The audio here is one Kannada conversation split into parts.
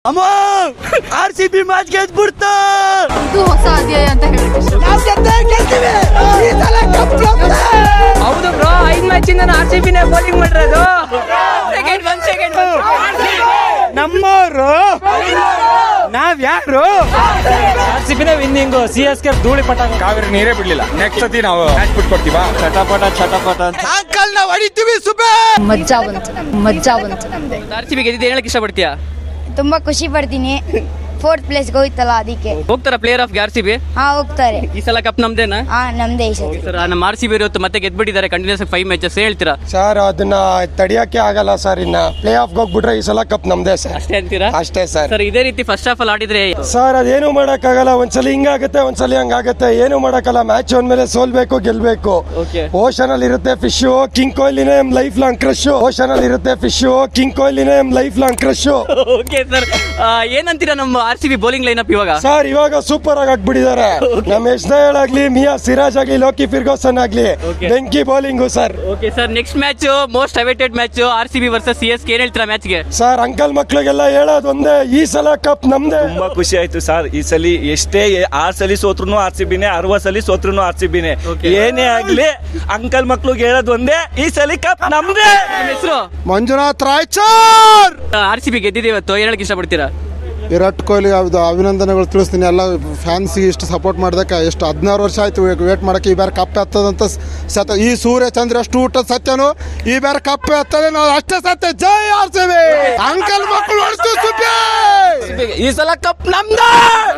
ಅಮ್ಮ RCB ಮ್ಯಾಚ್ ಗೆದ್ಬಿಡ್ತಾ. ಇದು ಹೊಸ ಅಧ್ಯಾಯ ಅಂತ ಹೇಳಕ್ಕೆ ಹೌದು ಬ್ರೋ, 5 ಮ್ಯಾಚ್ ಇಂದ RCB ನೇ ಬೌಲಿಂಗ್ ಮಾಡಿರೋದು. ಸೆಕೆಂಡ್ ನಮ್ಮವರು ನಾವ್ಯಾರು? RCB ನೇ ವಿನ್ನಿಂಗ್, CSK ಧೂಳಿ ಪಟ. ಕಾವೇರಿ ನೀರೇ ಬಿಡ್ಲಿಲ್ಲ. ನೆಕ್ಸ್ಟ್ ಸತಿ ನಾವು ಮ್ಯಾಚ್ ಬಿಟ್ಕೊಡ್ತೀವಾ? ಚಟಪಟ ಅಂತ ಅಂಕಲ್ ನಾವು ಹೊಡಿತೀವಿ. ಮಜ್ಜಾ ಬಂತು. RCB ಗೆದ್ದಿದ್ದು ಹೇಳಕ್ ಇಷ್ಟಪಡ್ತೀಯಾ? ತುಂಬಾ ಖುಷಿ ಪಡ್ತೀನಿ. 4th ಪ್ಲೇಸ್ಗೆ ಹೋಯ್ತಲ್ಲ ಅದಕ್ಕೆ. ಹೋಗ್ತಾರ ಪ್ಲೇಯರ್ ಆಫ್ RCB? ಹಾ ಹೋಗ್ತಾರೆ. ಈ ಸಲ ಕಪ್ ನಮ್ದೇನಾ? ಹಾ ನಮ್ದೇ ಈ ಸತಿ. ಸರ್ ನಮ್ಮ RCB ಇವತ್ತು ಮತ್ತೆ ಗೆದ್ಬಿಟ್ಟಿದ್ದಾರೆ ಕಂಟಿನ್ಯೂಸ್ 5 ಮ್ಯಾಚಸ್. ಹೇಳ್ತೀರಾ ಸರ್? ಅದನ್ನ ತಡಿಯಕ್ಕೆ ಆಗಲ್ಲ ಸರ್. ಇನ್ನ ಪ್ಲೇ ಆಫ್ ಹೋಗ್ಬಿಟ್ರೆ ಈ ಸಲ ಕಪ್ ನಮ್ದೇ ಸರ್. ಅಷ್ಟೇ ಅಂತೀರಾ? ಅಷ್ಟೇ ಸರ್. ಸರ್ ಇದೇ ರೀತಿ ಫಸ್ಟ್ ಹಾಫ್ ಅಲ್ಲಿ ಆಡಿದ್ರೆ ಸರ್ ಅದೇನು ಮಾಡಕ್ಕಾಗಲ್ಲ. ಒಂದ್ಸಲ ಹಿಂಗಾಗುತ್ತೆ, ಒಂದ್ಸಲ ಹಂಗಾಗುತ್ತೆ. ಏನು ಮಾಡಕ್ಕಲ್ಲ. ಮ್ಯಾಚ್ ಒಂದ್ಮೇಲೆ ಸೋಲ್ಬೇಕು, ಗೆಲ್ಬೇಕು. ಓಷನ್ ಅಲ್ಲಿ ಇರುತ್ತೆ ಫಿಶ್. ಕಿಂಗ್ ಕೊಹ್ಲಿನೇ ಲೈಫ್ ಲಾಂಗ್ ಕ್ರಶ್. ಓಷನ್ ಅಲ್ಲಿ ಇರುತ್ತೆ ಫಿಶ್. ಕಿಂಗ್ ಕೊಹ್ಲಿನೇ life long crush. Okay sir, ಏನಂತೀರಾ ನಮ್ಮ RCB ಬೌಲಿಂಗ್ ಲೈನ್ ಅಪ್ ಇವಾಗ? ಸರ್ ಇವಾಗ ಸೂಪರ್ ಆಗಿ ಆಗ್ಬಿಟ್ಟಿದ್ದಾರೆ. ನಮ್ಮ ಎಸ್ನೇಲ್ ಆಗ್ಲಿ, ಮಿಯಾ ಸಿರಾಜ್ ಆಗ್ಲಿ, ಲೋಕಿ ಫಿರ್ಗೋಸನ್ ಆಗ್ಲಿ, ಬೆಂಕಿ bowling sir. Okay sir, next match most awaited match RCB versus CSK. ಏನ್ ಹೇಳ್ತೀರಾ ಮ್ಯಾಚ್ಗೆ? ಸರ್ ಅಂಕಲ್ ಮಕ್ಳಿಗೆಲ್ಲ ಹೇಳೋದು ಒಂದೇ, ಈ ಸಲ ಕಪ್ ನಮ್ದೇ. ತುಂಬಾ ಖುಷಿ ಆಯ್ತು ಸರ್. ಈ ಸಲ ಎಷ್ಟೇ 6 ಸಲ ಸೋತ್ರು RCB ನೇ, 60 ಸಲ ಸೋತ್ರು RCB ನೇ. ಏನೇ ಆಗ್ಲಿ ಅಂಕಲ್ ಮಕ್ಳಿಗೆ ಹೇಳೋದು ಒಂದೇ, ಈ ಸಲ ಕಪ್ ನಮ್ದೇ. ಹೆಸರು ಮಂಜುನಾಥ್ ರಾಯ್ಚೂರ್. RCB ಗೆದ್ದಿದೆ ಇವತ್ತು, ಏನ್ ಹೇಳಕ್ ಇಷ್ಟಪಡ್ತೀರಾ? ವಿರಾಟ್ ಕೊಹ್ಲಿ ಅಭಿನಂದನೆಗಳು ತಿಳಿಸ್ತೀನಿ. ಎಲ್ಲ ಫ್ಯಾನ್ಸಿಗೆ ಇಷ್ಟು ಸಪೋರ್ಟ್ ಮಾಡ್ದಕ್ಕೆ. ಎಷ್ಟು 16 ವರ್ಷ ಆಯ್ತು ವೇಟ್ ಮಾಡಕ್ಕೆ. ಈ ಬಾರಿ ಕಪ್ ಎತ್ತದಂತ ಸತ್ಯ. ಈ ಸೂರ್ಯ ಚಂದ್ರ ಅಷ್ಟು ಊಟದ ಸತ್ಯನು. ಈ ಬಾರಿ ಕಪ್ ಎತ್ತದೆ ನಾವು ಅಷ್ಟೇ ಸತ್ಯ. ಜೈ RCB. ಅಂಕಲ್ ಮಕ್ಕಳು ಹೊಡ್ತು ಸುಬ್ಬಿ. ಈ ಸಲ ಕಪ್ ನಮ್ದೇ.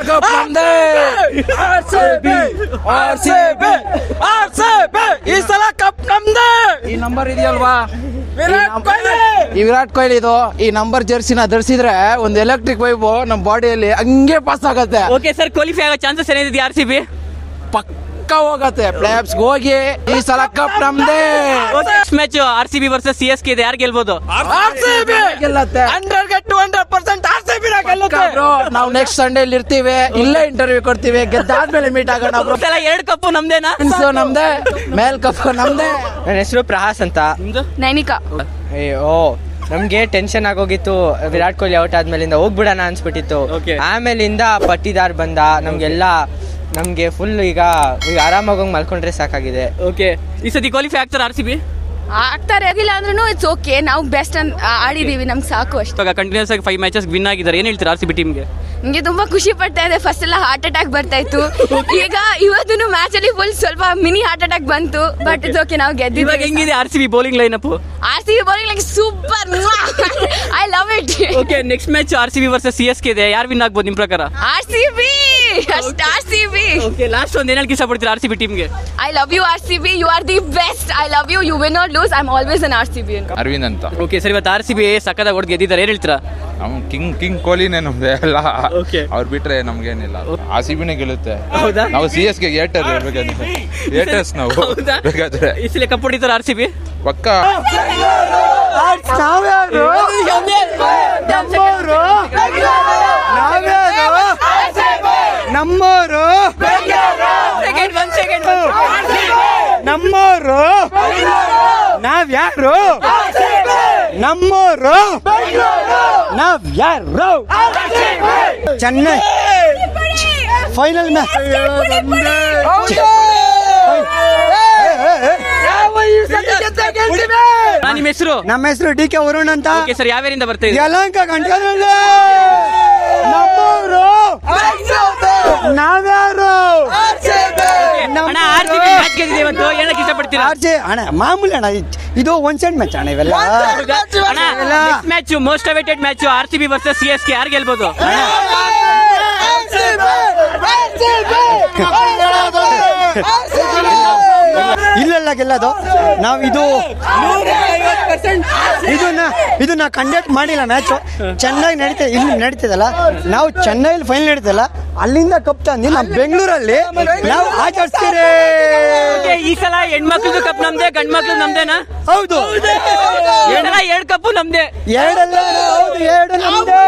ಈ ಸಲ ಕಪ್ ನಮ್ದೇ. ಈ ನಂಬರ್ ಇದೆಯಲ್ವಾ, ಈ ವಿರಾಟ್ ಕೊಹ್ಲಿ ಇದು ಈ ನಂಬರ್ ಜರ್ಸಿನ ಧರಿಸಿದ್ರೆ ಒಂದು ಎಲೆಕ್ಟ್ರಿಕ್ ವೈಬ್ ನಮ್ಮ ಬಾಡಿಯಲ್ಲಿ ಹಂಗೆ ಪಾಸ್ ಆಗತ್ತೆ. ಓಕೆ ಸರ್, ಕ್ವಾಲಿಫೈ ಆಗೋ ಚಾನ್ಸಸ್ ಏನಿದೆ RCB? ಪಕ್ಕ ಹೋಗತ್ತೆ ಪ್ಲೇಆಫ್ಸ್ ಹೋಗಿ. ಈ ಸಲ ಕಪ್ ನಮ್ದೇ. Next match RCB versus CSK ಇದೆ, ಯಾರು ಗೆಲ್ಬಹುದು? RCB ಗೆಲ್ಲತ್ತೆ. 100% RCB ಗೆಲ್ಲುತ್ತೆ. ನಾವು ನೆಕ್ಸ್ಟ್ ಸಂಡೇ ಇಲ್ಲಿ ಇರ್ತೀವಿ, ಇಲ್ಲೇ ಇಂಟರ್ವ್ಯೂ ಕೊಡ್ತೀವಿ. ಗೆದ್ದಾದ್ಮೇಲೆ ಮೀಟ್ ಆಗೋಣ. 2 ಕಪ್ ನಮ್ದೇನಾ? ನಮ್ದೇ, ಮೇಲ್ ಕಪ್ ನಮ್ದೇ. ನನ್ನ ಹೆಸರು ಪ್ರಹಾಸ್ ಅಂತ. ನೈನಿಕಾ. ಅಯ್ಯೋ ನಮ್ಗೆ ಟೆನ್ಷನ್ ಆಗೋಗಿತ್ತು. ವಿರಾಟ್ ಕೊಹ್ಲಿ ಔಟ್ ಆದ್ಮೇಲಿಂದ ಹೋಗ್ಬಿಡೋಣ ಅನ್ಸ್ಬಿಟ್ಟಿತ್ತು. ಆಮೇಲಿಂದ ಪಟ್ಟಿದಾರ್ ಬಂದ. ನಮ್ಗೆ ಫುಲ್ ಈಗ ಆರಾಮಾಗಿ ಮಲ್ಕೊಂಡ್ರೆ ಸಾಕಾಗಿದೆ. ಓಕೆ, ಈ ಸತಿ ಕ್ವಾಲಿಫೈ ಆಗ್ತಾರೆ RCB? ಆಗ್ತಾರೆ, ಆಗಿಲ್ಲ ಅಂದ್ರೂ ಇಟ್ಸ್ ಓಕೆ. ನಾವು ಬೆಸ್ಟ್ ಆಡಿದೀವಿ, ನಮ್ಗೆ ಸಾಕು ಅಷ್ಟೇ. ಇವಾಗ ಕಂಟಿನ್ಯೂಸ್ ಆಗಿ 5 ಮ್ಯಾಚಸ್ ವಿನ್ ಆಗಿದ್ದಾರೆ. ಏನ್ ಹೇಳ್ತೀರಾ RCB ಟೀಮ್ಗೆ? ನಿಮಗೆ ತುಂಬಾ ಖುಷಿ ಪಡ್ತಾ ಇದೆ. ಫಸ್ಟ್ ಎಲ್ಲ ಹಾರ್ಟ್ ಅಟ್ಯಾಕ್ ಬರ್ತಾ ಇತ್ತು. ಈಗ ಇವತ್ತು ಮ್ಯಾಚ್ ಅಲ್ಲಿ ಫುಲ್ ಸ್ವಲ್ಪ ಮಿನಿ ಹಾರ್ಟ್ ಅಟ್ಯಾಕ್ ಬಂತು. ಬಟ್ ಇಟ್ಸ್ ಓಕೆ, ನಾವು ಗೆದ್ದಿದ್ದೀವಿ. ಇವಾಗ ಹೆಂಗಿದೆ RCB bowling line up? RCB bowling like super. I love it. Okay, next match RCB versus CSK ಇದೆ, ಯಾರು ವಿನ್ ಆಗ್ಬೋದು ನಿಮ್ ಪ್ರಕಾರ? RCB. ಓಕೆ, ಲಾಸ್ಟ್ ಒಂದು ಏನ್ ಹೇಳಕ್ ಇಷ್ಟಪಡ್ತೀರಾ RCB ಟೀಮ್ಗೆ? I love you RCB, you are the best. I love you, you win or lose, I am always on RCB. Arvind ಅಂತ. ಓಕೆ ಸರ್, ಇವತ್ತು RCB ಸಕ್ಕದ ಹೊಡೆದು ಗೆದ್ದಿದ್ದಾರೆ, ಏನ್ ಹೇಳ್ತೀರಾ? ಕಿಂಗ್ ಕೊಹ್ಲಿನೇ ನಮ್ದೆ ಎಲ್ಲ. ಅವ್ರು ಬಿಟ್ರೆ ನಮ್ಗೇನಿಲ್ಲ. RCB ನೇ ಗೆಲ್ಲುತ್ತೆ. ನಾವು CSK ಏಟರ್ ಹೇಳ್ಬೇಕಂತ. ಏಟರ್ಸ್ ನಾವು ಬೇಕಾದ್ರೆ. ಈ ಸಲ ಕಪ್ ಹೊಡಿತಾರೆ RCB ಪಕ್ಕ. ನಮ್ಮೋರು ನಾವ್ಯಾರು? ನಮ್ಮೋರು ನಾವ್ಯಾರು? Chennai final match. ನಿಮ್ಮ ಹೆಸರು? ನಮ್ಮ ಹೆಸರು DK ವರುಣ್ ಅಂತ. ಸರ್, ಯಾವ್ಯಾರಿಂದ ಬರ್ತಾ ಇದೆ? ಯಲಹಂಕ ಗಂಟೆನಲ್ಲಿ. ನಮ್ಮೋರು ನಾವ್ಯಾರು? ಅಣ್ಣ RCB ಮ್ಯಾಚ್ ಗೆದ್ದಿದೆ ಇವತ್ತು, ಹೇಳಕ್ ಇಷ್ಟಪಡ್ತೀರಾ? ಅಣ್ಣ ಮಾಮೂಲಿ ಅಣ್ಣ, ಇದು ಒನ್ ಸೈಡ್ ಮ್ಯಾಚ್ ಅಣ್ಣ ಇವೆಲ್ಲ. Next match most awaited match RCB versus CSK, ಯಾರು ಗೆಲ್ಬಹುದು? ಇಲ್ಲೆಲ್ಲ ಗೆಲ್ಲೋದು ನಾವು. ಇದನ್ನ ಕಂಡಕ್ಟ್ ಮಾಡಿಲ್ಲ ಮ್ಯಾಚ್. ಚೆನ್ನಾಗಿ ಇಲ್ಲಿ ನಡೀತದಲ್ಲ, ನಾವು ಚೆನ್ನೈಲಿ ಫೈನಲ್ ನಡೀತಲ್ಲ, ಅಲ್ಲಿಂದ ಕಪ್ ತಂದು ನಮ್ಮ ಬೆಂಗಳೂರಲ್ಲಿ ನಾವು ಆಚರಿಸ್ತೀರಿ. ಈ ಸಲ ಹೆಣ್ಮಕ್ಳದು ಕಪ್ ನಮ್ದೇ, ಗಂಡ್ ಮಕ್ಳು ನಮ್ದೇನಾ? ಹೌದು, 2 ಕಪ್ ನಮ್ದೇ. ಎರಡೆಲ್ಲ ಹೌದು, 2 ನಮ್ದೇ.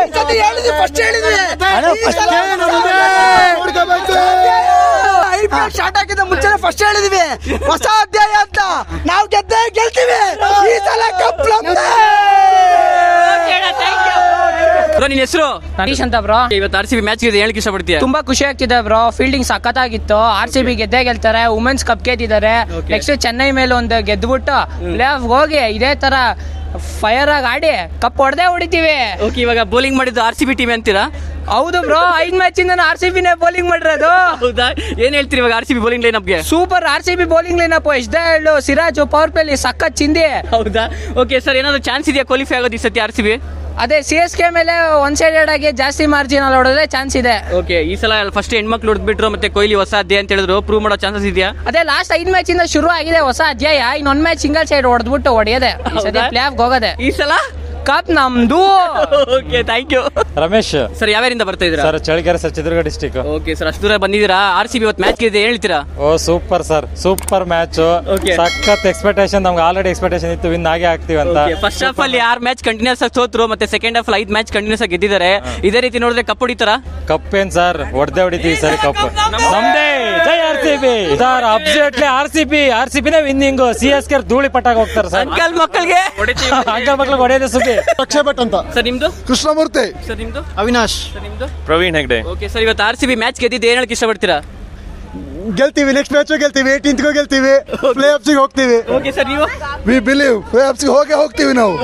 ಸ್ಟಾರ್ಟ್ ಆಗಿದ್ದ ಮುಂಚೆ ಫಸ್ಟ್ ಹೇಳಿದ್ವಿ ಹೊಸ ಅಧ್ಯಾಯ ಅಂತ. ನಾವು ಗೆಲ್ತೀವಿ. ಈ ಸಲ ಕಪ್ ನಮ್ದೇ. ಬ್ರೋ ನಿನ್ನ ಹೆಸರು? ಹರೀಶ್ ಅಂತ ಬ್ರೋ. ಇವತ್ತು RCB ಮ್ಯಾಚ್ ಇದೆ, ಹೇಳಕ್ ಇಷ್ಟಪಡ್ತೀಯ? ತುಂಬಾ ಖುಷಿ ಆಗ್ತಿದೆ ಬ್ರೋ. ಫೀಲ್ಡಿಂಗ್ ಸಖತ್ತಾಗಿತ್ತು. RCB ಗೆದ್ದೇ ಗೆಲ್ತಾರೆ. ವುಮೆನ್ಸ್ ಕಪ್ ಗೆದ್ದಿದ್ದಾರೆ. ನೆಕ್ಸ್ಟ್ ಚೆನ್ನೈ ಮೇಲೆ ಒಂದು ಗೆದ್ಬಿಟ್ಟು ಪ್ಲೇ ಆಫ್ ಹೋಗಿ ಇದೇ ತರ ಫೈರ್ ಆಗಿ ಆಡಿ ಕಪ್ ಹೊಡಿತೀವಿ. ಓಕೆ, ಇವಾಗ ಬೌಲಿಂಗ್ ಮಾಡಿದ್ದು RCB ಟೀಮ್ ಅಂತೀರಾ? ಹೌದು ಬ್ರೋ, 5 ಮ್ಯಾಚ್ ಇಂದ RCB ಬೌಲಿಂಗ್ ಮಾಡಿರೋದು. ಹೌದಾ? ಏನ್ ಹೇಳ್ತೀರಿ ಇವಾಗ RCB ಬೌಲಿಂಗ್ ಲೈನ್ ಅಪ್ಗೆ? Super RCB bowling line up. ಎಸ್ಡೇಳು, ಸಿರಾಜು, ಪವರ್ ಪ್ಲೇ ಸಖತ್ ಚಿಂದಿ. ಹೌದಾ? ಓಕೆ ಸರ್, ಏನಾದ್ರು ಚಾನ್ಸ್ ಇದೆಯಾ ಕ್ವಾಲಿಫೈ ಆಗೋದು ಈ ಸತಿ RCB? ಅದೇ CSK ಮೇಲೆ ಒನ್ ಸೈಡೆಡ್ ಆಗಿ ಜಾಸ್ತಿ ಮಾರ್ಜಿನ್ ಅಲ್ಲಿ ಹೊಡೆದ್ರೆ ಚಾನ್ಸ್ ಇದೆ. ಓಕೆ, ಈ ಸಲ ಫಸ್ಟ್ ಹೆಣ್ಮಕ್ಳು ಹೊಡೆದ್ಬಿಟ್ರು, ಮತ್ತೆ ಕೊಹ್ಲಿ ಹೊಸ ಅಧ್ಯಾಯ ಅಂತ ಹೇಳಿದ್ರು, ಪ್ರೂವ್ ಮಾಡೋ ಚಾನ್ಸಸ್ ಇದೆಯಾ? ಅದೇ ಲಾಸ್ಟ್ 5 ಮ್ಯಾಚ್ ಇಂದ ಶುರು ಆಗಿದೆ ಹೊಸ ಅಧ್ಯಾಯ. ಇನ್ನೊಂದ್ ಮ್ಯಾಚ್ ಸಿಂಗಲ್ ಸೈಡ್ ಹೊಡೆದ್ಬಿಟ್ಟು ಹೊಡೆಯದೆ ಪ್ಲೇ ಆಫ್ ಹೋಗೋದೆ. ಈ ಸಲ ಕಪ್ ನಮ್ದು. Okay, thank you. Ramesh sir, ಯಾವ್ಯಾರಿಂದ ಬರ್ತಾ ಇದ್ದೀರಾ? Sir, Challakere sir, Chitradurga district. Okay sir, ಅಷ್ಟು ದೂರ ಬಂದಿದ್ದೀರಾ. RCB ಇವತ್ತು ಮ್ಯಾಚ್ ಇದೆ, ಹೇಳ್ತೀರಾ? Oh super sir, super match. ಸಖತ್ ಎಕ್ಸ್ಪೆಕ್ಟೇಷನ್, ನಮ್ಗೆ ಆಲ್ರೆಡಿ ಎಕ್ಸ್ಪೆಕ್ಟೇಷನ್ ಇತ್ತು ವಿನ್ ಆಗೇ ಆಗ್ತೀವಿ ಅಂತ. ಫಸ್ಟ್ ಹಾಫ್ ಅಲ್ಲಿ 6 ಮ್ಯಾಚ್ ಕಂಟಿನ್ಯೂಸ್ ಆಗಿ ಸೋತ್ರು, ಮತ್ತೆ ಸೆಕೆಂಡ್ ಹಾಫ್ 5 ಮ್ಯಾಚ್ ಕಂಟಿನ್ಯೂಸ್ ಆಗಿ ಗೆದ್ದಿದ್ದಾರೆ. ಇದೇ ರೀತಿ ನೋಡಿದ್ರೆ ಕಪ್ ಹೊಡಿತಾರಾ? ಕಪ್ ಏನ್ ಸರ್, ಹೊಡಿತೀವಿ ಸರ್ ಕಪ್ ನಮ್ದೇ. ಜೈ RCB ಸರ್, ಅಬ್ಸಲ್ಯೂಟ್ಲಿ RCB ನೇ ವಿನ್ನಿಂಗ್. CSK ಧೂಳಿ ಪಟ್ಟಾಗ ಹೋಗ್ತಾರೆ ಸರ್. ಅಂಕಲ್ ಮಕ್ಕಳಿಗೆ ಹೊಡೆಯೋದೇ ಸುದ್ದಿ. ಭಟ್ ಅಂತ. ಸರ್ ನಿಮ್ದು? ಕೃಷ್ಣಮೂರ್ತಿ. ಸರ್ ನಿಮ್ದು? ಅವಿನಾಶ್. ಸರ್ ನಿಮ್ದು? ಪ್ರವೀಣ್ ಹೆಗ್ಡೆ. ಓಕೆ ಸರ್, ಇವತ್ತು RCB ಮ್ಯಾಚ್ ಗೆದ್ದಿದ್ದು ಏನ್ ಹೇಳಕ್ ಇಷ್ಟಪಡ್ತೀರಾ? ಗೆಲ್ತೀವಿ, ನೆಕ್ಸ್ಟ್ ಮ್ಯಾಚ್ ಗೆಲ್ತೀವಿ, 18th ಗೆಲ್ತೀವಿ, ಪ್ಲೇ ಆಫ್ಸ್ ಹೋಗ್ತೀವಿ. ಓಕೆ ಸರ್, ನೀವು? ವಿ ಬಿಲೀವ್ ಪ್ಲೇ ಆಫ್ಸ್ ಹೋಗ್ತೀವಿ ನಾವು.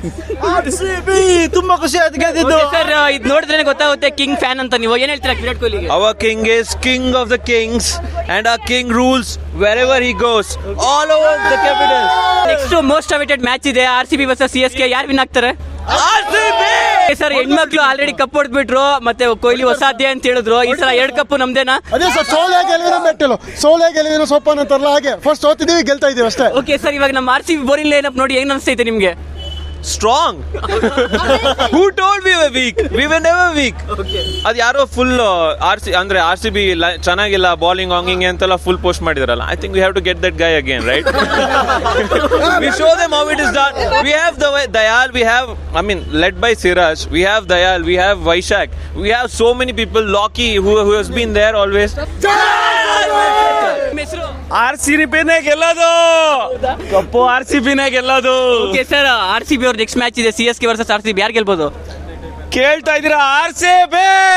ತುಂಬಾ ಖುಷಿ ಆಯ್ತು ಗೆದ್ದಿದ್ದು. ಸರ್, ಇದು ನೋಡಿದ್ರೆ ಗೊತ್ತಾಗುತ್ತೆ ಕಿಂಗ್ ಫ್ಯಾನ್ ಅಂತ. ನೀವು ಏನ್ ಹೇಳ್ತೀರಾ ವಿರಾಟ್ ಕೊಹ್ಲಿಗೆ? Our king is king of the kings and our king rules wherever he goes all over the capital. Next most awaited match ಇದೆ, RCB ವರ್ಸಸ್ CSK. ಯಾರು ವಿನ್ ಆಗ್ತಾರೆ? RCB. ಸರ್, ಹೆಣ್ಮಕ್ಳು ಆಲ್ರೆಡಿ ಕಪ್ ಹೊಡೆದ್ಬಿಟ್ರು, ಮತ್ತೆ ಕೊಹ್ಲಿ ಹೊಸ ಅಧ್ಯಾಯ ಅಂತ ಹೇಳಿದ್ರು. ಈ ಸಲ 2 ಕಪ್ ನಮ್ದೇನಾ? ಅದೇ ಸರ್, ಸೋಲೆ ಗೆಲುವಿನ ಸೋಪಾನ ಅಂತಾರಲ್ಲ ಹಾಗೆ, ಫಸ್ಟ್ ಸೋತಿದೀವಿ, ಗೆಲ್ತಾ ಇದೀವಿ ಅಷ್ಟೇ. ಓಕೆ ಸರ್, ಇವಾಗ ನಮ್ಮ RCB ಬೌಲಿಂಗ್ ಲೈನ್ ಅಪ್ ನೋಡಿ ಹೆಂಗ್ ಅನಿಸ್ತೈತೆ ನಿಮ್ಗೆ? Strong. Who told we were weak? We were never weak. ಅದು ಯಾರೋ ಫುಲ್ ಅಂದ್ರೆ RCB ಚೆನ್ನಾಗಿಲ್ಲ ಬೌಲಿಂಗ್ ಹಾಂಗಿಂಗ್ ಅಂತೆಲ್ಲ ಫುಲ್ ಪೋಸ್ಟ್ ಮಾಡಿದಾರಲ್ಲ. I think we have to get that guy again, right? We show them how it is done. We have the Dayal, we have, led by Siraj, we have Dayal, we have Vaishak, we have so many people, Loki who has been there always. RCB ನೇ ಗೆಲ್ಲೋದು, ಕಪ್ಪು RCB ನೇ ಗೆಲ್ಲೋದು. ಓಕೆ ಸರ್, RCB ಅವ್ರ ನೆಕ್ಸ್ಟ್ ಮ್ಯಾಚ್ ಇದೆ, CSK ವರ್ಸಸ್ RCB. ಯಾರು ಗೆಲ್ಬೋದು? ಕೇಳ್ತಾ ಇದೀರಾ? RCB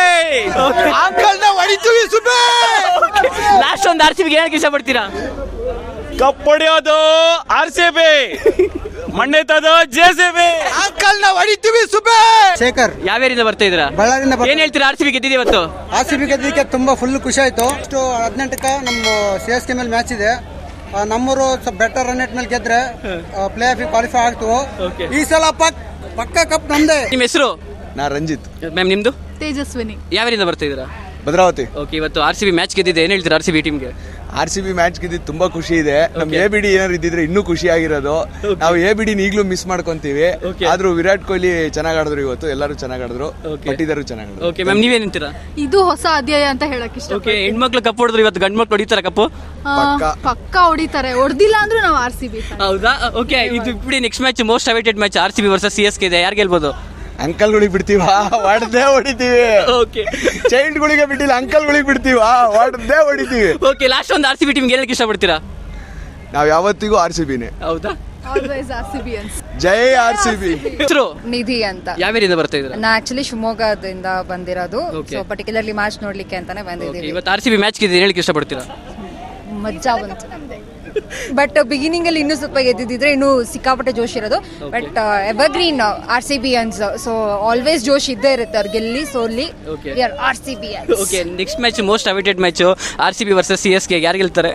ಅಂಕಲ್ ನ ಹೊಡಿತೀವಿ ಸುಮ್ಮನೆ. ಲಾಸ್ಟ್ ಒಂದು RCB ಗೆ ಹೇಳಕ್ ಇಷ್ಟಪಡ್ತೀರಾ? ಕಪ್ ಹೊಡೆಯೋದು RCB, ಮಣ್ಣೆತ್ತದು JCB. ಅಂಕಲ್ ನ ಹೊಡಿತೀವಿ ಸುಮ್ಮನೆ. ಶೇಖರ್. ಯಾವ್ಯಾರಿಂದ ಬರ್ತಾ ಇದ್ದೀರಾ? ಬಳ್ಳಾರಿಯಿಂದ. ಏನ್ ಹೇಳ್ತೀರಾ? RCB ಗೆದ್ದಿದೆ ಇವತ್ತು. RCB ಗೆದ್ದಿದ್ದಕ್ಕೆ ತುಂಬಾ ಫುಲ್ ಖುಷಿ ಆಯ್ತು. 18ಕ್ಕೆ ನಮ್ಮ CSK ಮೇಲೆ ಮ್ಯಾಚ್ ಇದೆ. ನಮ್ಮೂರು ಸ್ವಲ್ಪ ಬೆಟರ್ ರನ್ ರೇಟ್ ಮೇಲೆ ಗೆದ್ರೆ ಪ್ಲೇ ಆಫ್ ಕ್ವಾಲಿಫೈ ಆಗ್ತು. ಈ ಸಲ ಪಕ್ಕ ಕಪ್ ನಮ್ದೇ. ನಿಮ್ಮ ಹೆಸರು? ನಾ ರಂಜಿತ್. ಮ್ಯಾಮ್ ನಿಮ್ದು? ತೇಜಸ್ವಿನಿ. ಯಾವ್ಯಾರಿಂದ ಬರ್ತಾ ಇದ್ದೀರಾ? ಭದ್ರಾವತಿ. ಓಕೆ, ಇವತ್ತು RCB ಮ್ಯಾಚ್ ಗೆದ್ದಿದೆ, ಏನ್ ಹೇಳ್ತೀರಾ RCB ಟೀಮ್ಗೆ? RCB ಮ್ಯಾಚ್ ಗೆದ್ದಿದ್ದು ತುಂಬಾ ಖುಷಿ ಇದೆ. ನಮ್ ABD ಏನಾರು ಇದ್ದಿದ್ರೆ ಇನ್ನೂ ಖುಷಿ ಆಗಿರೋದು. ನಾವು ABD ಈಗಲೂ ಮಿಸ್ ಮಾಡ್ಕೊಂತೀವಿ. ಆದ್ರೂ ವಿರಾಟ್ ಕೊಹ್ಲಿ ಚೆನ್ನಾಗ್ ಆಡಿದ್ರು ಇವತ್ತು, ಎಲ್ಲರೂ ಚೆನ್ನಾಗ್ ಆಡಿದ್ರು, ಪಟ್ಟಿದಾರು ಚೆನ್ನಾಗ್ ಆಡಿದ್ರು. ಓಕೆ ಮ್ಯಾಮ್, ನೀವೇನಂತೀರಾ? ಇದು ಹೊಸ ಅಧ್ಯಾಯ ಅಂತ ಹೇಳಕ್ ಇಷ್ಟ. ಓಕೆ, ಹೆಣ್ಮಕ್ಳು ಕಪ್ ಹೊಡೆದ್ರು, ಇವತ್ತು ಗಂಡ್ ಮಕ್ಳು ಹೊಡಿತಾರ ಕಪ್ಪು? ಪಕ್ಕ ಹೊಡಿತಾರೆ, ಹೊಡೆದಿಲ್ಲ ಅಂದ್ರೂ ನಾವು RCB. ಹೌದಾ? ಓಕೆ, ಇದು ಬಿಡಿ, next match most awaited match RCB versus CSK ಇದೆ. ಯಾರು ಗೆಲ್ಬೋದು? ಅಂಕಲ್ಗಳಿಗೆ ಬಿಡ್ತೀವ, ಹೊಡೆದೇ ಹೊಡಿತೀವಿ. ಓಕೆ, ಚೈಲ್ಡ್ಗಳಿಗೆ ಬಿಟ್ಟಿಲ್ಲ, ಅಂಕಲ್ಗಳಿಗೆ ಬಿಡ್ತೀವ, ಹೊಡೆದೇ ಹೊಡಿತೀವಿ. ಓಕೆ, ಲಾಸ್ಟ್ ಒಂದು RCB ಟೀಮ್ಗೆ ಹೇಳಕ್ ಇಷ್ಟಪಡ್ತೀರಾ? ನಾವ್ ಯಾವತ್ತಿಗೂ RCBನೇ. ಹೌದಾ? Always RCBans. ಜೈ RCB. ಹೆಸರು? ನಿಧಿ ಅಂತ. ಯಾವ್ಯಾರಿಂದ ಬರ್ತಾ ಇದ್ದೀರಾ? ನಾ ಆಕ್ಚುಲಿ ಶಿವಮೊಗ್ಗದಿಂದ ಬಂದಿರೋದು. ಸೊ ಪರ್ಟಿಕ್ಯುಲರ್ಲಿ ಮ್ಯಾಚ್ ನೋಡ್ಲಿಕ್ಕೆ ಅಂತಾನೆ ಬಂದಿದ್ದೀವಿ. ಇವತ್ತು RCB ಮ್ಯಾಚ್ ಗೆದ್ದಿದೆ, ಹೇಳಕ್ ಇಷ್ಟಪಡ್ತೀರಾ? ಮಜಾ ಬಂತು. ಬಟ್ ಬಿಗಿನಿಂಗ್ ಅಲ್ಲಿ ಇನ್ನೂ ಸ್ವಲ್ಪ ಗೆದ್ದಿದ್ರೆ ಇನ್ನೂ ಸಿಕ್ಕಾಪಟ್ಟೆ ಜೋಶ್ ಇರೋದು. But evergreen RCBans, so always ಜೋಶ್ ಇದ್ದೇ ಇರುತ್ತೆ. ಅವ್ರು ಗೆಲ್ಲಿ ಸೋಲಿ RCBans. Okay, next match most awaited match RCB versus CSK. ಯಾರು ಗೆಲ್ತಾರೆ?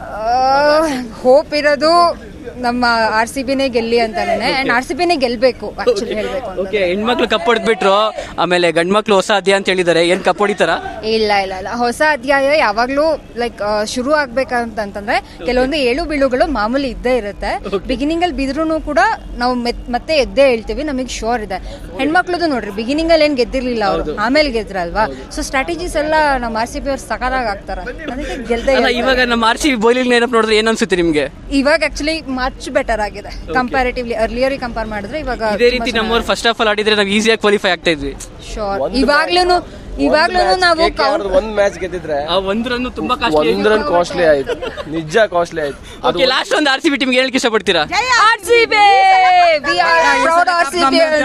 ಹೋಪ್ ಇರೋದು ನಮ್ಮ RCBನೇ ಗೆಲ್ಲಿ ಅಂತಾನೆ. ಅಂಡ್ RCBನೇ ಗೆಲ್ಬೇಕು ಆಕ್ಚುಲಿ ಹೇಳ್ಬೇಕು. ಓಕೆ, ಹೆಣ್ಮಕ್ಳು ಕಪ್ ಹೊಡೆದ್ಬಿಟ್ರು, ಆಮೇಲೆ ಗಂಡ್ ಮಕ್ಳು ಹೊಸ ಅಧ್ಯಾಯ ಅಂತ ಹೇಳಿದಾರೆ. ಏನ್ ಕಪ್ ಹೊಡಿತಾರ? ಇಲ್ಲ, ಹೊಸ ಅಧ್ಯಾಯ ಯಾವಾಗ್ಲೂ ಲೈಕ್ ಶುರು ಆಗ್ಬೇಕಂತಂದ್ರೆ ಕೆಲವೊಂದು ಏಳು ಬೀಳುಗಳು ಮಾಮೂಲಿ ಇದ್ದೇ ಇರುತ್ತೆ. ಬಿಗಿನಿಂಗ್ ಅಲ್ಲಿ ಬಿದ್ರೂ ಕೂಡ ನಾವು ಮತ್ತೆ ಎದ್ದೇ ಹೇಳ್ತೀವಿ, ನಮಗೆ ಶೋರ್ ಇದೆ. ಹೆಣ್ಮಕ್ಳದು ನೋಡ್ರಿ, ಬಿಗಿನಿಂಗ್ ಅಲ್ಲಿ ಏನ್ ಗೆದ್ದಿರ್ಲಿಲ್ಲ ಅವರು, ಆಮೇಲೆ ಗೆದ್ರಲ್ವಾ. ಸೊ ಸ್ಟ್ರಾಟಜೀಸ್ ಎಲ್ಲ ನಮ್ಮ RCB ಅವ್ರು ಸಕಾಲಾಗಿ ಆಗ್ತಾರ, ಅದಕ್ಕೆ ಗೆಲ್ದೇ. ಇವಾಗ ನಮ್ಮ RCB ಬೌಲಿಂಗ್ ಲೈನ್ ಅಪ್ ನೋಡಿದ್ರೆ ಏನ್ ಅನ್ಸುತ್ತೆ ನಿಮ್ಗೆ? ಇವಾಗ ಆಕ್ಚುಲಿ ಮಚ್ ಬೆಟರ್ ಆಗಿದೆ ಕಂಪ್ಯಾರಿಟಿವ್ಲಿ. ಅರ್ಲಿಯರ್ ಕಂಪೇರ್ ಮಾಡಿದ್ರೆ ಇವಾಗ ಇದೇ ರೀತಿ ನಮ್ಮವ್ರು ಫಸ್ಟ್ ಆಫ್ ಆಲ್ ಆಡಿದ್ರೆ ನಾವು ಈಸಿಯಾಗಿ ಕ್ವಾಲಿಫೈ ಆಗ್ತಾ ಇದ್ವಿ. ಶೋರ್. ಇವಾಗ್ಲೂ ನಾವು ಒಂದ್ ಮ್ಯಾಚ್ ಗೆದ್ದಿದ್ರೆ ಒಂದ್ ರನ್ ತುಂಬಾ ಒಂದ್ ರನ್ ಕಾಸ್ಟ್ಲಿ ಆಯ್ತು, ನಿಜ ಕಾಸ್ಟ್ಲಿ ಆಯ್ತು. ಓಕೆ, ಲಾಸ್ಟ್ ಒಂದು RCB ಟೀಮ್ಗೆ ಹೇಳಕ್ಕೆ ಇಷ್ಟಪಡ್ತೀರಾ? RCB we are proud RCBians.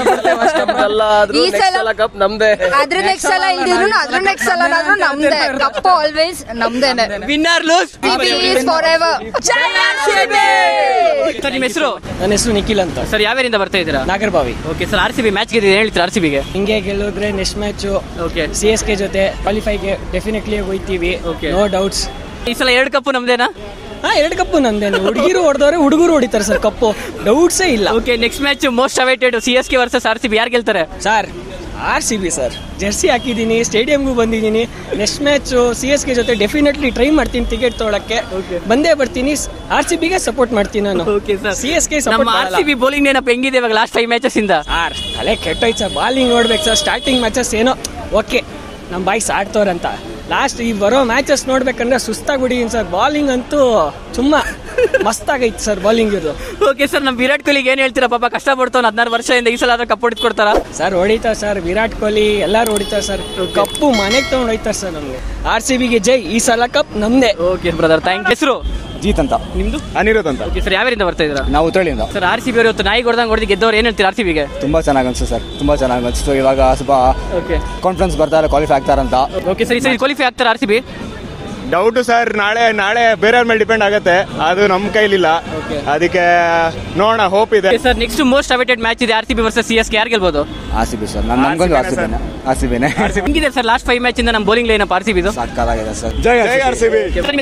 ಈ ಸಲ ಕಪ್ ನಮ್ದೇ. ಅದ್ರ ನೆಕ್ಸ್ಟ್ ಸಲ ಇಲ್ದಿದ್ರು ಅದ್ರ ನೆಕ್ಸ್ಟ್ ಸಲ ನಮ್ದೇ ಕಪ್, ಆಲ್ವೇಸ್ ನಮ್ದೇನೆ. Winner lose is forever. ಜೈ RCB. ಸರ್ ನಿಮ್ಮ ಹೆಸರು? ನನ್ನ ಹೆಸರು ನಿಖಿಲ್ ಅಂತ. ಸರ್ ಯಾವ್ಯಾರಿಂದ ಬರ್ತಾ ಇದ್ದೀರಾ? Nagarbhavi. Okay sir, RCB match ಗೆದ್ದಿದೆ, ಹೇಳ್ತೀರಾ RCBಗೆ? ಹಿಂಗೆ ಗೆಲ್ಲೋದ್ರೆ ನೆಕ್ಸ್ಟ್ ಮ್ಯಾಚ್ CSK ಜೊತೆ ಕ್ವಾಲಿಫೈಗೆ ಡೆಫಿನೆಟ್ಲಿ ಹೋಗ್ತೀವಿ, ನೋ ಡೌಟ್ಸ್. ಈ ಸಲ 2 ಕಪ್ಪು ನಮ್ದೇನಾ? 2 ಕಪ್ಪು ನಮ್ದೇನು. ಹುಡುಗಿರು ಹೊಡೆದವ್ರೆ, ಹುಡುಗರು ಹೊಡಿತಾರೆ ಸರ್ ಕಪ್ಪು, ಡೌಟ್ಸೇ ಇಲ್ಲ. Okay, next match most awaited CSK versus RCB, ಯಾರು ಗೆಲ್ತಾರೆ ಸರ್? RCB sir. ಜೆರ್ಸಿ ಹಾಕಿದ್ದೀನಿ, ಸ್ಟೇಡಿಯಂಗೂ ಬಂದಿದ್ದೀನಿ. ನೆಕ್ಸ್ಟ್ ಮ್ಯಾಚ್ CSK ಜೊತೆ ಡೆಫಿನೆಟ್ಲಿ ಟ್ರೈ ಮಾಡ್ತೀನಿ ಟಿಕೆಟ್ ತೊಗೊಳಕ್ಕೆ, ಬಂದೇ ಬರ್ತೀನಿ. RCBಗೆ ಸಪೋರ್ಟ್ ಮಾಡ್ತೀನಿ ನಾನು. CSK ನಮ್ಮ RCB ಬೌಲಿಂಗ್ ನೆನಪು ಹೆಂಗಿದೆ ಇವಾಗ ಲಾಸ್ಟ್ 5 ಮ್ಯಾಚಸ್ ಇಂದ? ತಲೆ ಕೆಟ್ಟೋಯ್ತು ಸರ್. ಬಾಲಿಂಗ್ ನೋಡ್ಬೇಕು ಸರ್, ಸ್ಟಾರ್ಟಿಂಗ್ ಮ್ಯಾಚಸ್ ಏನೋ ಓಕೆ ನಮ್ಮ ಬಾಯ್ಸ್ ಆಡ್ತವ್ರಂತ, ಲಾಸ್ಟ್ ಈ ಬರೋ ಮ್ಯಾಚಸ್ ನೋಡ್ಬೇಕಂದ್ರೆ ಸುಸ್ತಾಗ್ಬಿಟ್ಟಿದ್ದೀನಿ ಸರ್. ಬಾಲಿಂಗ್ ಅಂತೂ ತುಂಬಾ ಮಸ್ತ್ ಆಗೈತೆ ಸರ್ ಬಾಲಿಂಗ್ ಇದು. ಓಕೆ ಸರ್, ನಮ್ಮ ವಿರಾಟ್ ಕೊಹ್ಲಿಗೆ ಏನ್ ಹೇಳ್ತೀರಾ? ಪಾಪ ಕಷ್ಟ ಪಡ್ತಾವ್ 16 ವರ್ಷದಿಂದ, ಈ ಸಲ ಆದ್ರೆ ಕಪ್ ಹೊಡಿದ್ಕೊಡ್ತಾರ ಸರ್? ಹೊಡಿತಾರೆ ಸರ್, ವಿರಾಟ್ ಕೊಹ್ಲಿ ಎಲ್ಲಾರು ಹೊಡಿತಾರೆ ಸರ್. ಕಪ್ಪು ಮನೆಗೆ ತಗೊಂಡು ಹೋಯ್ತಾರೆ ಸರ್. ನಮ್ಗೆ RCBಗೆ ಜೈ, ಈ ಸಲ ಕಪ್ ನಮ್ದೇ. Okay brother, thank you. ಹೆಸರು? ಜೀತ್ ಅಂತ. ನಿಮ್ದು? ಅನಿರುದ್ಧ್ ಅಂತ. ಓಕೆ ಸರ್, ಯಾವ್ಯಾರಿಂದ ಬರ್ತಾ ಇದ್ದೀರಾ? ನಾವು ಉತ್ತಳಿಯಿಂದ. ಸರ್ RCB ಅವರು ಇವತ್ತು ನಾಯಿ ಹೊಡೆದಂಗೆ ಹೊಡೆದು ಗೆದ್ದವ್ರು, ಏನ್ ಹೇಳ್ತೀರಾ RCBಗೆ? ತುಂಬಾ ಚೆನ್ನಾಗಿ ಅನ್ಸುತ್ತೆ ಸರ್, ತುಂಬಾ ಚೆನ್ನಾಗಿ ಅನ್ಸುತ್ತೆ. ಇವಾಗ ಸ್ವಲ್ಪ ಕಾನ್ಫಿಡೆನ್ಸ್ ಬರ್ತಾರೆ, ಕ್ವಾಲಿಫೈ ಆಗ್ತಾರಂತ. ಓಕೆ ಸರ್, ಈ ಸರಿ ಕ್ವಾಲಿಫೈ ಆಗ್ತಾರೆ RCB? ಡೌಟು ಸರ್, ನಾಳೆ ಬೇರೆಯವ್ರ ಮೇಲೆ ಡಿಪೆಂಡ್ ಆಗುತ್ತೆ, ಅದು ನಮ್ಮ ಕೈಲಿಲ್ಲ. ಅದಕ್ಕೆ ನೋಡೋಣ, ಹೋಪ್ ಇದೆ. Sir, next most awaited match ಇದೆ RCB ವರ್ಸಸ್ CSK, ಯಾರು ಗೆಲ್ಬೋದು? RCB ಸರ್, ನಮ್ಗೊಂದು RCBನೇ. ಹೆಂಗಿದೆ ಸರ್ ಲಾಸ್ಟ್ 5 ಮ್ಯಾಚ್ ಇಂದ ನಮ್ಮ ಬೌಲಿಂಗ್ ಲೈನ್ ಅಪ್ RCB ಇದು? ಸಾಕಾಗಿದೆ ಸರ್. ಜೈ RCB.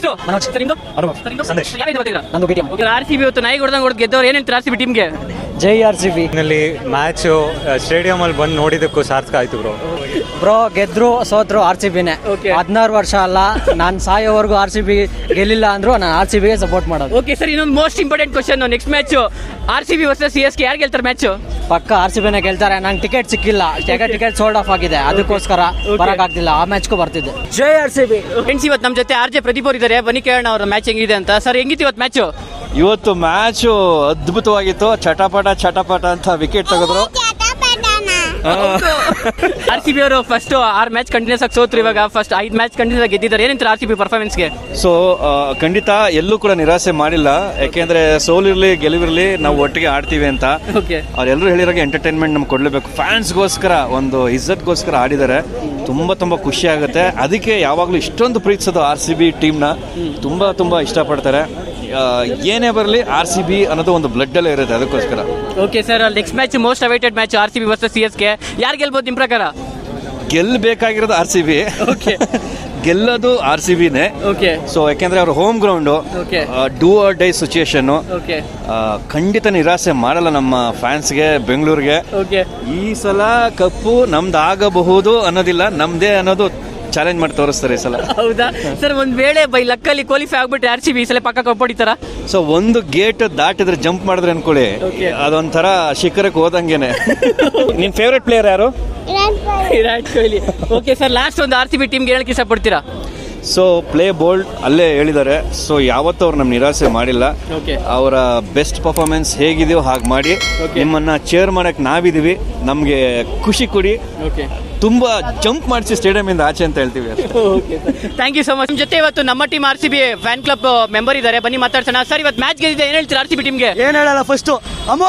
RCB ಇವತ್ತು ನಾಯಿ ಹೊಡೆದಂಗೆ ಹೊಡೆದು ಗೆದ್ದವ್ರು, ಏನ್ ಹೇಳ್ತೀರಾ RCB ಟೀಮ್ಗೆ? ಜೈ RCB. ನಲ್ಲಿ ಮ್ಯಾಚ್ ಸ್ಟೇಡಿಯಂ ಅಲ್ಲಿ ಬಂದು ನೋಡಿದಕ್ಕೂ ಸಾರ್ಥಕ ಆಯ್ತು ಬ್ರೋ. ಗೆದ್ರು ಸೋತ್ರು RCBನೇ. 16 ವರ್ಷ ಅಲ್ಲ, ನಾನು ಸಾಯೋವರೆಗೂ RCB ಗೆಲ್ಲಿಲ್ಲ ಅಂದ್ರು ನಾನು RCBಗೆ ಸಪೋರ್ಟ್ ಮಾಡೋದು. ಓಕೆ ಸರ್, ಇನ್ನೊಂದು most important question, next match RCB versus CSK, ಯಾರು ಗೆಲ್ತಾರೆ ಮ್ಯಾಚ್? ಪಕ್ಕ RCBನೇ ಗೆಲ್ತಾರೆ. ನಂಗೆ ಟಿಕೆಟ್ ಸಿಕ್ಕಿಲ್ಲ, ಟಿಕೆಟ್ ಸೋಲ್ಡ್ ಆಫ್ ಆಗಿದೆ, ಅದಕ್ಕೋಸ್ಕರ ಬರಕ್ಕಾಗ್ತಿಲ್ಲ. ಆ ಮ್ಯಾಚ್ಗೂ ಬರ್ತಿದ್ದೆ. ಜೈ RCB. ಫ್ರೆಂಡ್ಸ್, ಇವತ್ತು ನಮ್ಮ ಜೊತೆ RJ ಪ್ರದೀಪ್ ಅವರು ಇದ್ದಾರೆ, ಬನ್ನಿ ಕೇಳೋಣ ಅವ್ರ ಮ್ಯಾಚ್ ಹೆಂಗಿದೆ ಅಂತ. ಸರ್, ಹೆಂಗಿತ್ತು ಇವತ್ತು ಮ್ಯಾಚ್? ಇವತ್ತು ಮ್ಯಾಚ್ ಅದ್ಭುತವಾಗಿತ್ತು. ಚಟಪಟ ಅಂತ ವಿಕೆಟ್ ತೆಗೆದ್ರು. RCB ಅವರು ಫಸ್ಟ್ 6 ಮ್ಯಾಚ್ ಕಂಟಿನ್ಯೂಸ್ ಆಗಿ ಸೋತ್ರು, ಇವಾಗ ಫಸ್ಟ್ 5 ಮ್ಯಾಚ್ ಕಂಟಿನ್ಯೂಸ್ ಆಗಿ ಗೆದ್ದಿದ್ದಾರೆ. ಏನಂತಾರೆ RCB ಪರ್ಫಾರ್ಮೆನ್ಸ್ಗೆ? ಸೊ ಖಂಡಿತ ಎಲ್ಲೂ ಕೂಡ ನಿರಾಸೆ ಮಾಡಿಲ್ಲ, ಯಾಕೆಂದ್ರೆ ಸೋಲಿರ್ಲಿ ಗೆಲುವಿರ್ಲಿ ನಾವು ಒಟ್ಟಿಗೆ ಆಡ್ತೀವಿ ಅಂತ ಅವ್ರೆಲ್ಲರೂ ಹೇಳಿರೋ ಎಂಟರ್ಟೈನ್ಮೆಂಟ್ ನಮ್ಗೆ ಕೊಡ್ಲೇಬೇಕು. ಫ್ಯಾನ್ಸ್ಗೋಸ್ಕರ, ಒಂದು ಇಜ್ಜತ್ಗೋಸ್ಕರ ಆಡಿದ್ದಾರೆ. ತುಂಬಾ ಖುಷಿ ಆಗುತ್ತೆ. ಅದಕ್ಕೆ ಯಾವಾಗಲೂ ಇಷ್ಟೊಂದು ಪ್ರೀತಿಸೋದು RCB ಟೀಮ್ನ ತುಂಬಾ ಇಷ್ಟಪಡ್ತಾರೆ. ಏನೇ ಬರಲಿ RCB ಅನ್ನೋದು ಒಂದು ಬ್ಲಡ್ ಅಲ್ಲೇ ಇರುತ್ತೆ, ಅದಕ್ಕೋಸ್ಕರ. Okay sir, next match most awaited match RCB versus CSK, ಯಾರು ಗೆಲ್ಬೋದು ನಿಮ್ ಪ್ರಕಾರ? ಗೆಲ್ಲಬೇಕಾಗಿರೋದು RCB. ಗೆಲ್ಲೋದು RCBನೇ. ಸೊ ಯಾಕೆಂದ್ರೆ ಅವ್ರ home ground, do or die situation. ಖಂಡಿತ ನಿರಾಸೆ ಮಾಡಲ್ಲ ನಮ್ಮ ಫ್ಯಾನ್ಸ್ಗೆ, ಬೆಂಗಳೂರಿಗೆ. ಈ ಸಲ ಕಪ್ಪು ನಮ್ದಾಗಬಹುದು ಅನ್ನೋದಿಲ್ಲ, ನಮ್ದೇ ಅನ್ನೋದು ಚಾಲೆಂಜ್ ಮಾಡಿ ತೋರಿಸ್ತಾರೆ ಈ ಸಲ. ಹೌದಾ ಸರ್? ಒಂದ್ ವೇಳೆ ಬೈ ಲಕ್ಕಲ್ಲಿ ಕ್ವಾಲಿಫೈ ಆಗ್ಬಿಟ್ಟು RCB ಈ ಸಲ ಪಕ್ಕ ಕಪ್ ಹೊಡಿತಾರ? ಸೊ ಒಂದು ಗೇಟ್ ದಾಟಿದ್ರೆ ಜಂಪ್ ಮಾಡಿದ್ರೆ ಅನ್ಕೊಳ್ಳಿ, ಅದೊಂಥರ ಶಿಖರಕ್ಕೆ ಹೋದಂಗೆನೆ. ನಿನ್ ಫೇವ್ರೆಟ್ ಪ್ಲೇಯರ್ ಯಾರು? Virat Kohli. Okay sir, last ಒಂದು RCB ಟೀಮ್ಗೆ ಹೇಳಕ್ಕೆ ಇಷ್ಟಪಡ್ತೀರಾ? ಸೊ ಪ್ಲೇ ಬೋಲ್ಡ್ ಅಲ್ಲೇ ಹೇಳಿದ್ದಾರೆ. ಸೊ ಯಾವತ್ತೂ ಅವ್ರು ನಮ್ ನಿರಾಸೆ ಮಾಡಿಲ್ಲ. ಅವರ ಬೆಸ್ಟ್ ಪರ್ಫಾರ್ಮೆನ್ಸ್ ಹೇಗಿದೆಯೋ ಹಾಗೆ ಮಾಡಿ ನಿಮ್ಮನ್ನ ಚೇರ್ ಮಾಡಕ್ ನಾವಿದೀವಿ. ನಮ್ಗೆ ಖುಷಿ ಕೊಡಿ, ತುಂಬಾ ಜಂಪ್ ಮಾಡಿಸಿ ಸ್ಟೇಡಿಯಂ ಇಂದ ಆಚೆ ಅಂತ ಹೇಳ್ತೀವಿ. Thank you so much. ಜೊತೆ ಇವತ್ತು ನಮ್ಮ team RCB fan club member ಇದ್ದಾರೆ, ಬನ್ನಿ ಮಾತಾಡ್ಸೋಣ. ಸರ್, ಇವತ್ತು ಮ್ಯಾಚ್ ಗೆದ್ದಿದೆ, ಏನ್ ಹೇಳ್ತೀರಾ RCB ಟೀಮ್ಗೆ? ಏನ್ ಹೇಳಲ್ಲ, ಫಸ್ಟ್ ಅಮ್ಮ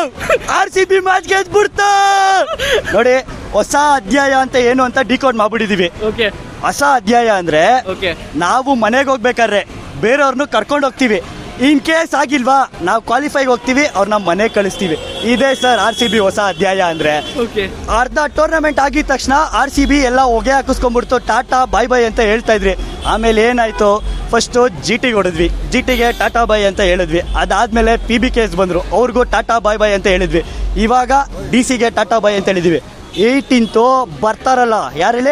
RCB ಮ್ಯಾಚ್ ಗೆದ್ಬಿಡ್ತಾ ನೋಡಿ. ಹೊಸ ಅಧ್ಯಾಯ ಅಂತ ಏನು ಅಂತ ಡಿಕೋಡ್ ಮಾಡ್ಬಿಟ್ಟಿದೀವಿ. ಹೊಸ ಅಧ್ಯಾಯ ಅಂದ್ರೆ ನಾವು ಮನೆಗೆ ಹೋಗ್ಬೇಕಾದ್ರೆ ಬೇರೆಯವ್ರನ್ನು ಕರ್ಕೊಂಡು ಹೋಗ್ತೀವಿ. ಇನ್ ಕೇಸ್ ಆಗಿಲ್ವಾ, ನಾವು ಕ್ವಾಲಿಫೈಗೆ ಹೋಗ್ತೀವಿ, ಅವ್ರು ನಮ್ಮ ಮನೆಗೆ ಕಳಿಸ್ತೀವಿ. ಇದೇ ಸರ್ RCB ಹೊಸ ಅಧ್ಯಾಯ ಅಂದ್ರೆ. ಅರ್ಧ ಟೂರ್ನಮೆಂಟ್ ಆಗಿದ ತಕ್ಷಣ RCB ಎಲ್ಲ ಹೊಗೆ ಹಾಕಿಸ್ಕೊಂಡ್ಬಿಡ್ತು, ಟಾಟಾ ಬಾಯ್ ಬಾಯ್ ಅಂತ ಹೇಳ್ತಾ ಇದ್ರಿ. ಆಮೇಲೆ ಏನಾಯ್ತು, ಫಸ್ಟ್ GTಗೆ ಹೊಡೆದ್ವಿ, GTಗೆ ಟಾಟಾ ಬಾಯ್ ಅಂತ ಹೇಳಿದ್ವಿ. ಅದಾದ್ಮೇಲೆ PBKs ಬಂದ್ರು, ಅವ್ರಿಗೂ ಟಾಟಾ ಬಾಯ್ ಬಾಯ್ ಅಂತ ಹೇಳಿದ್ವಿ. ಇವಾಗ DCಗೆ ಟಾಟಾ ಬಾಯ್ ಅಂತ ಹೇಳಿದ್ವಿ. 18th ಬರ್ತಾರಲ್ಲ, ಯಾರಲ್ಲಿ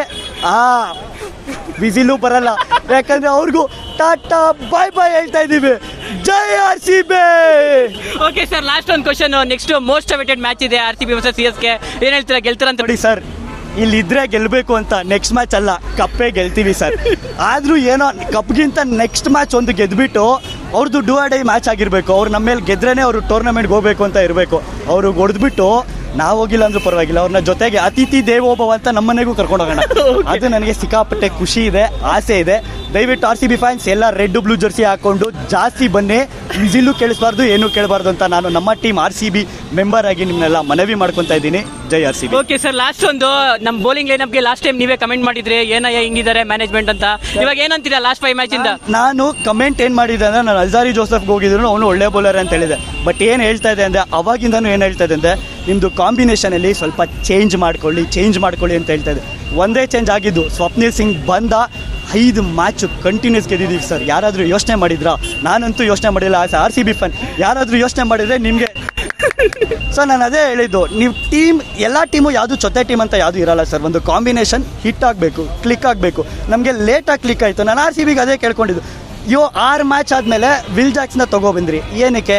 ವಿಸಿಲು ಬರಲ್ಲ, ಯಾಕಂದ್ರೆ ಅವ್ರಿಗೂ ಟಾಟಾ ಬಾಯ್ ಬಾಯ್ ಹೇಳ್ತಾ ಇದೀವಿ. ಜೈ RCB. ಓಕೆ ಸರ್, ಲಾಸ್ಟ್ ಒಂದು question, next most awaited match ಇದೆ RCB ವರ್ಸಸ್ CSK, ಏನ್ ಹೇಳ್ತೀರಾ, ಗೆಲ್ತಾರ ಅಂತ? ನೋಡಿ ಸರ್, ಇಲ್ಲಿದ್ರೆ ಗೆಲ್ಬೇಕು ಅಂತ, ನೆಕ್ಸ್ಟ್ ಮ್ಯಾಚ್ ಅಲ್ಲ, ಕಪ್ಪೇ ಗೆಲ್ತೀವಿ ಸರ್. ಆದ್ರೂ ಏನೋ ಕಪ್ಗಿಂತ ನೆಕ್ಸ್ಟ್ ಮ್ಯಾಚ್ ಒಂದು ಗೆದ್ಬಿಟ್ಟು ಅವ್ರದ್ದು ಡೂ ಆರ್ ಡೈ ಮ್ಯಾಚ್ ಆಗಿರ್ಬೇಕು. ಅವ್ರು ನಮ್ಮ ಮೇಲೆ ಗೆದ್ರೇನೆ ಅವರು ಟೂರ್ನಮೆಂಟ್ಗೆ ಹೋಗ್ಬೇಕು ಅಂತ ಇರಬೇಕು. ಅವ್ರಿಗೆ ಹೊಡೆದ್ಬಿಟ್ಟು ನಾವು ಹೋಗಿಲ್ಲ ಅಂದ್ರೂ ಪರವಾಗಿಲ್ಲ, ಅವ್ರನ್ನ ಜೊತೆಗೆ ಅತಿಥಿ ದೇವೋಭವ ಅಂತ ನಮ್ಮನೆಗೂ ಕರ್ಕೊಂಡು ಹೋಗೋಣ. ಅದು ನನಗೆ ಸಿಕ್ಕಾಪಟ್ಟೆ ಖುಷಿ ಇದೆ, ಆಸೆ ಇದೆ. ದಯವಿಟ್ಟು RCB ಫ್ಯಾನ್ಸ್ ಎಲ್ಲ ರೆಡ್ ಬ್ಲೂ ಜರ್ಸಿ ಹಾಕೊಂಡು ಜಾಸ್ತಿ ಬನ್ನಿ, ವಿಸಿಲು ಕೇಳಿಸಬಾರ್ದು, ಏನೂ ಕೇಳಬಾರ್ದು ಅಂತ ನಾನು ನಮ್ಮ ಟೀಮ್ RCB ಮೆಂಬರ್ ಆಗಿ ನಿಮ್ಮನ್ನೆಲ್ಲ ಮನವಿ ಮಾಡ್ಕೊತಾ ಇದ್ದೀನಿ. ಜೈ RCB. ಓಕೆ ಸರ್, ಲಾಸ್ಟ್ ಒಂದು ನಮ್ಮ ಬೌಲಿಂಗ್ ಲೈನಪ್ಗೆ ಲಾಸ್ಟ್ ಟೈಮ್ ನೀವೇ ಕಮೆಂಟ್ ಮಾಡಿದ್ರೆ ಏನಯ್ಯ ಹಿಂಗಿದ್ದಾರೆ ಮ್ಯಾನೇಜ್ಮೆಂಟ್ ಅಂತ, ಇವಾಗ ಏನಂತೀರಾ ಲಾಸ್ಟ್ 5 ಮ್ಯಾಚ್ ಇಂದ? ನಾನು ಕಮೆಂಟ್ ಏನ್ ಮಾಡಿದೆ ಅಂದ್ರೆ, ನಾನು ಅಲ್ಜಾರಿ ಜೋಸಫ್ಗೆ ಹೋಗಿದ್ರು ಅವನು ಒಳ್ಳೆ ಬೌಲರ್ ಅಂತ ಹೇಳಿದೆ. ಬಟ್ ಏನು ಹೇಳ್ತಾ ಇದೆ ಅಂದ್ರೆ, ಅವಾಗಿಂದನೂ ಏನು ಹೇಳ್ತಾ ಇದೆ ಅಂದ್ರೆ, ನಿಮ್ಮದು ಕಾಂಬಿನೇಷನಲ್ಲಿ ಸ್ವಲ್ಪ ಚೇಂಜ್ ಮಾಡ್ಕೊಳ್ಳಿ ಅಂತ ಹೇಳ್ತಾ ಇದೆ. ಒಂದೇ ಚೇಂಜ್ ಆಗಿದ್ದು, ಸ್ವಪ್ನಿಲ್ ಸಿಂಗ್ ಬಂದ 5 ಮ್ಯಾಚ್ ಕಂಟಿನ್ಯೂಸ್ ಗೆದ್ದಿದ್ದೀವಿ ಸರ್. ಯಾರಾದರೂ ಯೋಚನೆ ಮಾಡಿದ್ರಾ? ನಾನಂತೂ ಯೋಚನೆ ಮಾಡಿಲ್ಲ. ಆಸ್ RCB ಫ್ಯಾನ್ ಯಾರಾದರೂ ಯೋಚನೆ ಮಾಡಿದ್ರೆ ನಿಮಗೆ ಸರ್ ನಾನು ಅದೇ ಹೇಳಿದ್ದು, ನೀವು ಟೀಮ್ ಎಲ್ಲ ಟೀಮು ಯಾವುದು ಜೊತೆ ಟೀಮ್ ಅಂತ ಯಾವುದು ಇರಲ್ಲ ಸರ್. ಒಂದು ಕಾಂಬಿನೇಷನ್ ಹಿಟ್ ಆಗಬೇಕು, ಕ್ಲಿಕ್ ಆಗಬೇಕು. ನಮಗೆ ಲೇಟಾಗಿ ಕ್ಲಿಕ್ ಆಯಿತು. ನಾನು RCBಗೆ ಅದೇ ಕೇಳ್ಕೊಂಡಿದ್ದು. 6 ಮ್ಯಾಚ್ ಆದಮೇಲೆ ವಿಲ್ ಜಾಕ್ಸ್ನ ತಗೊಬಂದ್ರಿ, ಏನಕ್ಕೆ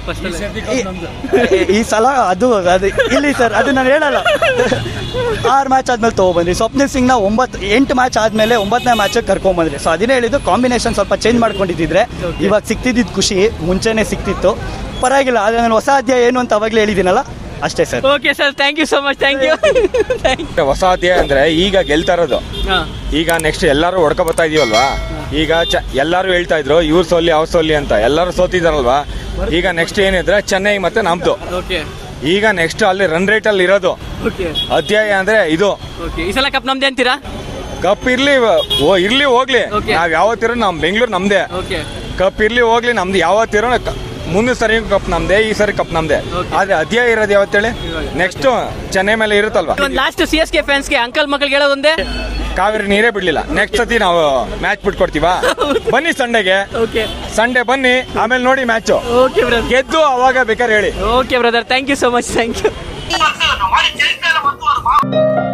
ಈ ಸಲ? ಅದು ಇಲ್ಲಿ ಸರ್, ಅದು ನಾನು ಹೇಳಲ್ಲ. 6 ಮ್ಯಾಚ್ ಆದ್ಮೇಲೆ ತಗೊಬಂದ್ರಿ. ಸ್ವಪ್ನಿಲ್ ಸಿಂಗ್ನ 8 ಮ್ಯಾಚ್ ಆದಮೇಲೆ 9ನೇ ಮ್ಯಾಚಿಗೆ ಕರ್ಕೊಂಬಂದ್ರಿ. ಸೊ ಅದನ್ನೇ ಹೇಳಿದ್ದು, ಕಾಂಬಿನೇಷನ್ ಸ್ವಲ್ಪ ಚೇಂಜ್ ಮಾಡ್ಕೊಂಡಿದ್ದಿದ್ರೆ ಇವಾಗ ಸಿಕ್ತಿದ್ದಿದ್ದು ಖುಷಿ ಮುಂಚೆನೇ ಸಿಕ್ತಿತ್ತು, ಪರವಾಗಿಲ್ಲ. ಆದರೆ ನಾನು ಹೊಸ ಅಧ್ಯಾಯ ಏನು ಅಂತ ಅವಾಗಲೇ ಹೇಳಿದ್ದೀನಲ್ಲ, ಅಷ್ಟೇ sir. Okay sir, thank you so much. Thank you. ಹೊಸ ಅಧ್ಯಾಯ ಅಂದ್ರೆ ಈಗ ಗೆಲ್ತಾ ಇರೋದು. ಈಗ ನೆಕ್ಸ್ಟ್ ಎಲ್ಲರೂ ಹೊಡ್ಕೊ ಬರ್ತಾ ಇದೀವಲ್ವಾ. ಈಗ ಎಲ್ಲರೂ ಹೇಳ್ತಾ ಇದ್ರು ಇವ್ರು ಸೋಲಿ ಅವ್ರು ಸೋಲಿ ಅಂತ, ಎಲ್ಲರೂ ಸೋತಿದಾರಲ್ವಾ. ಈಗ ನೆಕ್ಸ್ಟ್ ಏನಿದ್ರೆ ಚೆನ್ನೈ ಮತ್ತೆ ನಮ್ದು. ಈಗ ನೆಕ್ಸ್ಟ್ ಅಲ್ಲಿ ರನ್ ರೇಟ್ ಅಲ್ಲಿ ಇರೋದು ಅಧ್ಯಾಯ ಅಂದ್ರೆ ಇದು. ಈ ಸಲ ಕಪ್ ನಮ್ದೇ ಅಂತೀರಾ? ಕಪ್ ಇರ್ಲಿ ಹೋಗ್ಲಿ, ನಾವ್ ಯಾವತ್ತಿರೋ ನಮ್ ಬೆಂಗಳೂರು ನಮ್ದೇ. ಕಪ್ ಇರ್ಲಿ ಹೋಗ್ಲಿ, ನಮ್ದು ಯಾವತ್ತಿರೋ ಮುಂದಿನ ಸರಿ ಕಪ್ ನಮ್ದೇ, ಈ ಸರಿ ಕಪ್ ನಮ್ದೇ. ಆದ್ರೆ ಅಧ್ಯಾಯ ಇರೋದು ಯಾವತ್ತೇಳಿ, ನೆಕ್ಸ್ಟ್ ಚೆನ್ನೈ ಮೇಲೆ ಇರುತ್ತಲ್ವಾ. ಲಾಸ್ಟ್ CSK ಫ್ಯಾನ್ಸ್ಗೆ ಅಂಕಲ್ ಮಕ್ಕಳಿಗೆ ಹೇಳೋದೊಂದೇ, ಕಾವೇರಿ ನೀರೇ ಬಿಡ್ಲಿಲ್ಲ. ನೆಕ್ಸ್ಟ್ ಸತಿ ನಾವು ಮ್ಯಾಚ್ ಬಿಟ್ಕೊಡ್ತೀವಾ, ಬನ್ನಿ ಸಂಡೇ ಬನ್ನಿ, ಆಮೇಲೆ ನೋಡಿ ಮ್ಯಾಚ್ ಗೆದ್ದು ಅವಾಗ ಬೇಕಾದ್ರೆ ಹೇಳಿ. Okay brother, thank you so much. Thank you.